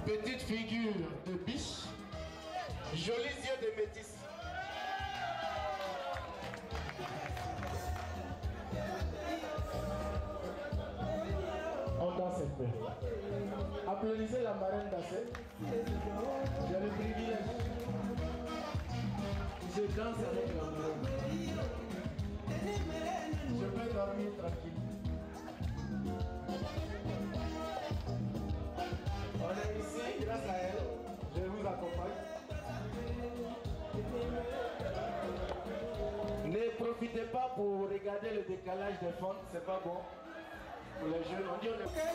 Petite figure de biche, jolis yeux de métis. On danse un peu. Applaudissez la marraine danser. J'ai le privilège. Je danse avec la marraine. Je peux dormir tranquille. On est ici grâce à elle. Je vous accompagne. Ne profitez pas pour regarder le décalage des fonds, c'est pas bon. Pour les jeunes, on dit on est...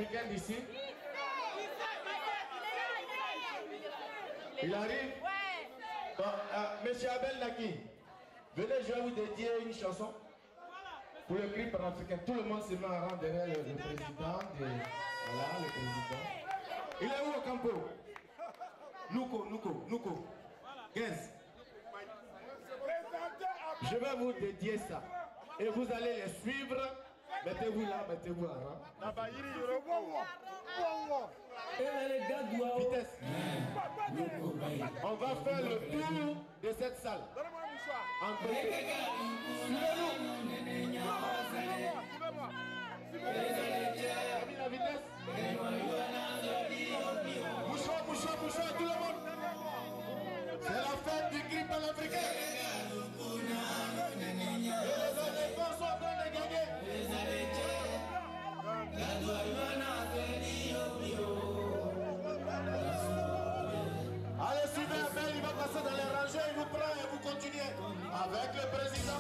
panafricaine d'ici. Il arrive. Bon, Monsieur Abel Naki, venez, je vais vous dédier une chanson pour le cri panafricain. Tout le monde se met en rang derrière le président. Voilà, le président. Il est où au campo? Nuko. Yes. Je vais vous dédier ça. Et vous allez les suivre. Mettez-vous là, mettez-vous en rang. Vitesse. On va faire le tour de cette salle. La vitesse. Bouchons, tout le monde. C'est la fête du cri panafricain. Et les éléphants sont en train de gagner. Allez, suivez Abel, il va passer dans les rangées, il vous prend et vous continuez avec le président.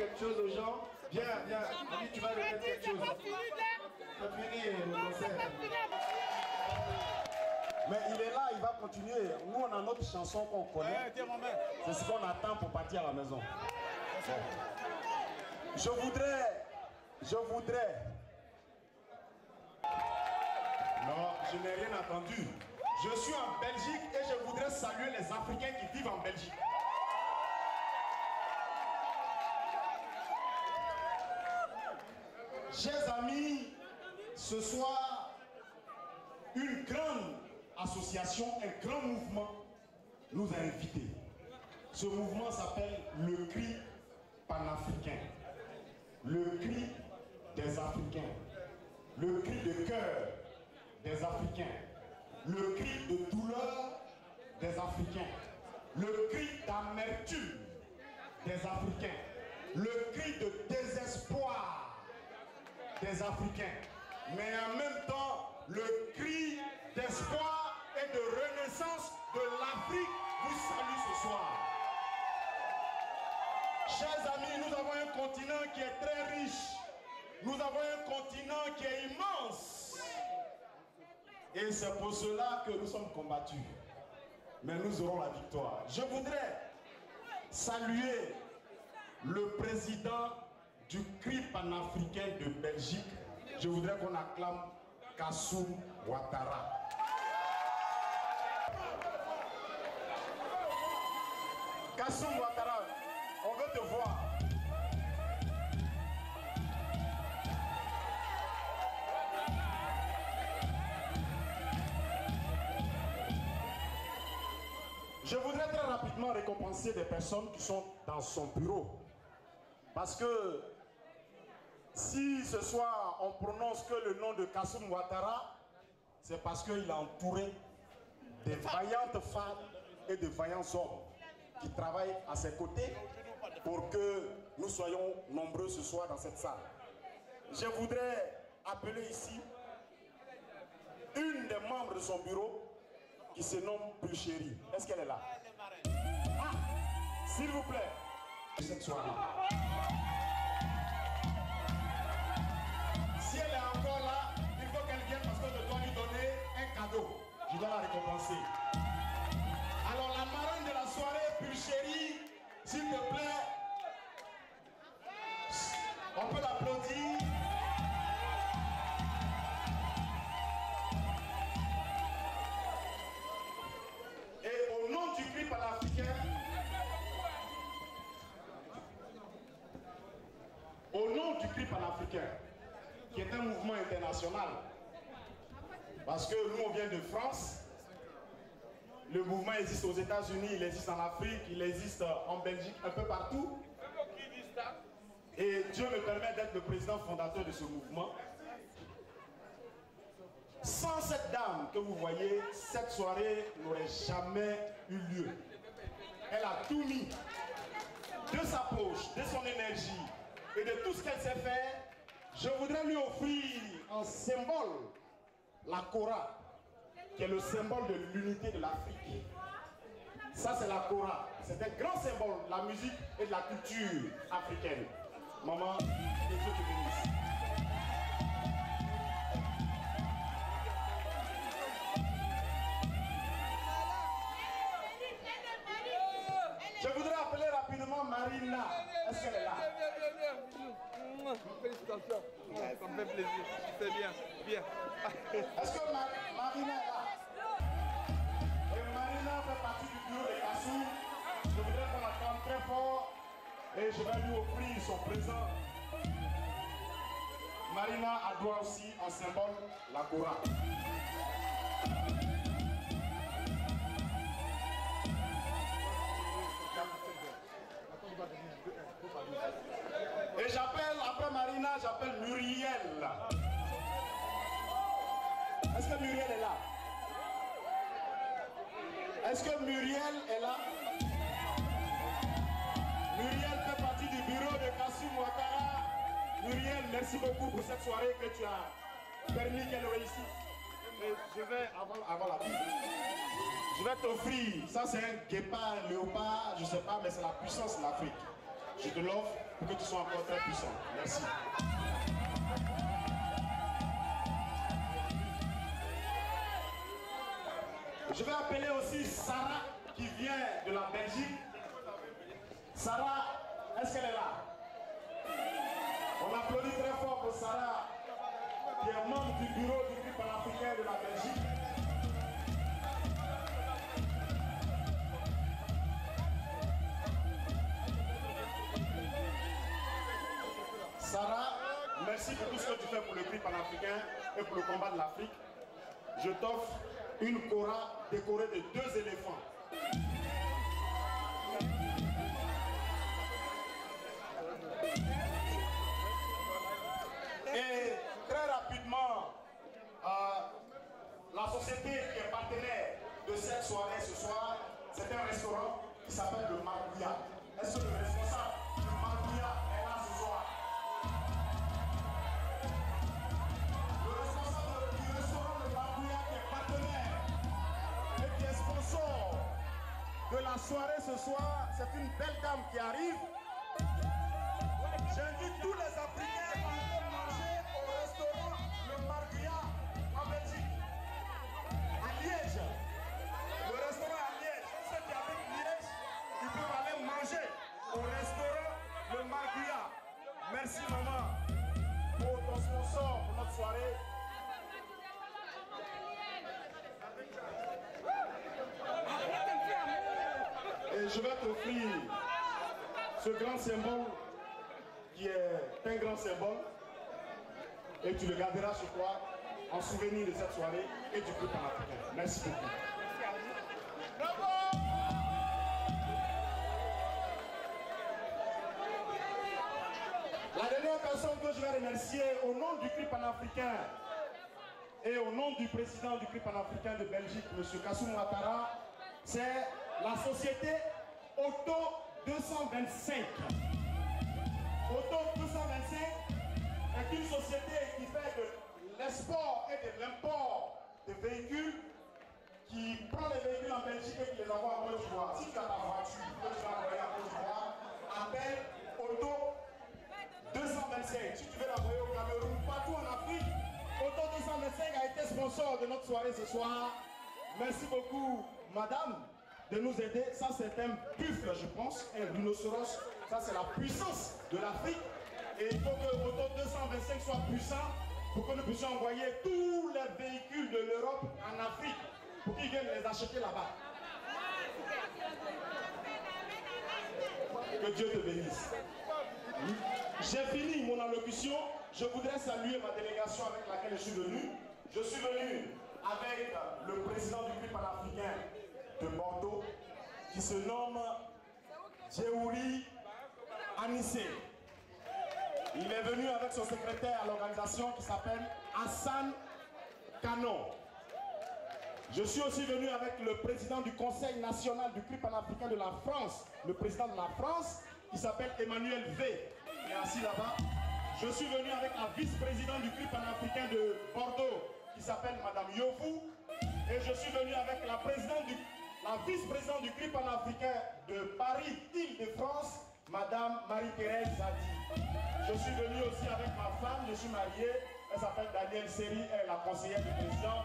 quelque chose aux gens? Viens, viens. Tu vas remettre quelque chose. C'est fini le concert. Mais il est là, il va continuer. Nous, on a notre chanson qu'on connaît. C'est ce qu'on attend pour partir à la maison. Je voudrais... Non, je n'ai rien entendu. Je suis en Belgique et je voudrais saluer les Africains qui vivent en Belgique. Chers amis, ce soir, une grande association, un grand mouvement nous a invités. Ce mouvement s'appelle le cri panafricain, le cri des Africains, le cri de cœur des Africains, le cri de douleur des Africains, le cri d'amertume des Africains, le cri de désespoir des Africains, mais en même temps le cri d'espoir et de renaissance de l'Afrique vous salue ce soir. Chers amis, nous avons un continent qui est très riche, nous avons un continent qui est immense, et c'est pour cela que nous sommes combattus, mais nous aurons la victoire. Je voudrais saluer le président du cri panafricain de Belgique. Je voudrais qu'on acclame Kassoum Ouattara. Kassoum Ouattara, on veut te voir. Je voudrais très rapidement récompenser des personnes qui sont dans son bureau. Parce que si ce soir on prononce que le nom de Kassoum Ouattara, c'est parce qu'il est entouré de vaillantes femmes et de vaillants hommes qui travaillent à ses côtés pour que nous soyons nombreux ce soir dans cette salle. Je voudrais appeler ici une des membres de son bureau qui se nomme Pulchérie. Est-ce qu'elle est là? Ah, s'il vous plaît. Cette soirée. Si elle est encore là, il faut qu'elle vienne parce que je dois lui donner un cadeau. Je dois la récompenser. Alors la marraine de la soirée, Pulchérie, s'il te plaît, on peut l'applaudir. Et au nom du cri panafricain, au nom du cri panafricain, qui est un mouvement international, parce que nous on vient de France, le mouvement existe aux États-Unis, il existe en Afrique, il existe en Belgique, un peu partout. Et Dieu me permet d'être le président fondateur de ce mouvement. Sans cette dame que vous voyez, cette soirée n'aurait jamais eu lieu. Elle a tout mis de sa poche, de son énergie et de tout ce qu'elle sait faire. Je voudrais lui offrir un symbole, la Kora, qui est le symbole de l'unité de l'Afrique. Ça c'est la Kora, c'est un grand symbole de la musique et de la culture africaine. Maman, que Dieu te bénisse. Je voudrais appeler rapidement Marina. Est-ce qu'elle est là? Félicitations. Ça me fait plaisir. C'est bien. Bien. Est-ce que Marina est là? Et Marina fait partie du bureau de Kassoum. Je voudrais qu'on l'attende très fort. Et je vais lui offrir son présent. Marina a droit aussi en symbole la Kora. Et j'appelle, après Marina, j'appelle Muriel. Est-ce que Muriel est là? Est-ce que Muriel est là? Muriel fait partie du bureau de Kassoum Ouattara. Muriel, merci beaucoup pour cette soirée que tu as permis qu'elle réussisse. Et je vais, avant la vie, je vais t'offrir, ça c'est un guépard, un léopard, je ne sais pas, mais c'est la puissance de l'Afrique. Je te l'offre. pour que tu sois encore très puissant. Merci. Je vais appeler aussi Sarah qui vient de la Belgique. Sarah, est-ce qu'elle est là? On applaudit très fort pour Sarah, qui est membre du bureau du groupe panafricain de la Belgique. Sarah, merci pour tout ce que tu fais pour le groupe panafricain et pour le combat de l'Afrique. Je t'offre une kora décorée de 2 éléphants. Et très rapidement, la société qui est partenaire de cette soirée ce soir, c'est un restaurant qui s'appelle le Marguya. Est-ce que le responsable du Marguya est là ce soir? Le responsable du restaurant Le Marguya qui est partenaire et qui est sponsor de la soirée ce soir, c'est une belle dame qui arrive. J'invite tous les Africains à aller manger au restaurant Le Marguya en Belgique, à Liège. Le restaurant à Liège, ceux qui habitent Liège, ils peuvent aller manger au restaurant Le Marguya. Merci maman pour ton sponsor pour notre soirée. Et je vais t'offrir ce grand symbole qui est un grand symbole et tu le garderas sur toi en souvenir de cette soirée et du groupe panafricain. Merci beaucoup. Bravo! La dernière personne que je vais remercier au nom du groupe panafricain et au nom du président du groupe panafricain de Belgique, M. Kassoum Ouattara, c'est la société Auto 225. Auto 225 est une société qui fait de l'export et de l'import de véhicules, qui prend les véhicules en Belgique et qui les envoie en Côte d'Ivoire. Si tu as ta voiture que tu vas envoyer en Côte d'Ivoire, appelle Auto 225. Si tu veux l'envoyer au Cameroun, partout en Afrique, Auto 225 a été sponsor de notre soirée ce soir. Merci beaucoup, madame, de nous aider. Ça, c'est un buffle, je pense, un rhinocéros. Ça, c'est la puissance de l'Afrique. Et il faut que Auto 225 soit puissant pour que nous puissions envoyer tous les véhicules de l'Europe en Afrique pour qu'ils viennent les acheter là-bas. Que Dieu te bénisse. J'ai fini mon allocution. Je voudrais saluer ma délégation avec laquelle je suis venu. Je suis venu avec le président du groupe panafricain de Bordeaux, qui se nomme Djeouri Anissé. Il est venu avec son secrétaire à l'organisation qui s'appelle Hassan Canon. Je suis aussi venu avec le président du Conseil national du groupe panafricain de la France, le président de la France, qui s'appelle Emmanuel V. Il est assis là-bas. Je suis venu avec la vice-présidente du groupe panafricain de Bordeaux, qui s'appelle Madame Yofou. Et je suis venu avec la vice-présidente du groupe panafricain de Paris, Île-de-France, Madame Marie-Thérèse Zadi. Je suis venu aussi avec ma femme, je suis marié, elle s'appelle Danielle Seri, elle est la conseillère du président.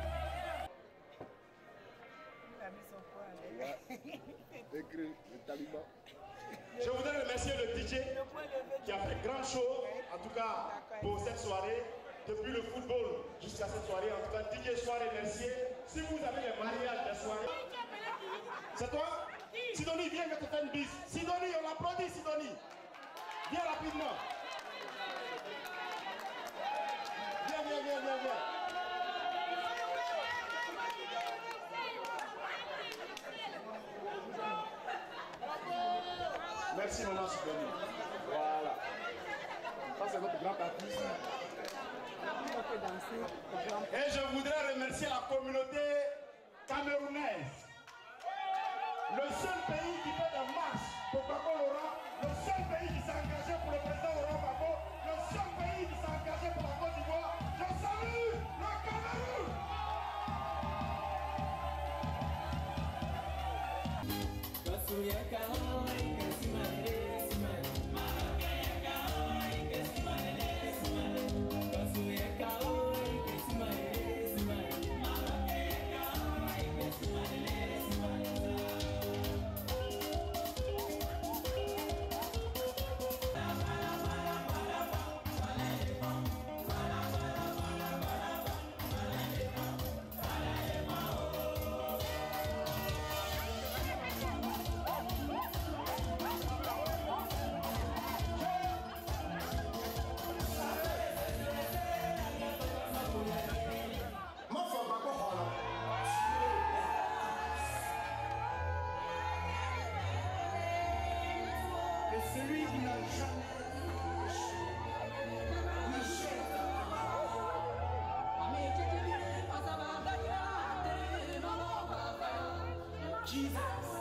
Je voudrais remercier le DJ qui a fait grand show, en tout cas pour cette soirée, depuis le football jusqu'à cette soirée. En tout cas, DJ soit remercié. Si vous avez les mariages de soirée, c'est toi? Sidonie, viens, je te fais une bise. Sidonie, on l'applaudit, Sidonie. Viens rapidement. Viens, viens, viens, viens, viens. Merci, maman Sidonie. Voilà. Ça, c'est notre grand artiste. Et je voudrais remercier la communauté camerounaise. Le seul pays qui fait des marches pour Gbagbo Laurent, le seul pays qui s'est engagé pour le président Laurent Gbagbo, le seul pays qui s'est engagé pour la Côte d'Ivoire. Je salue le Cameroun! Kasuya kaoi kasimare simare Jesus.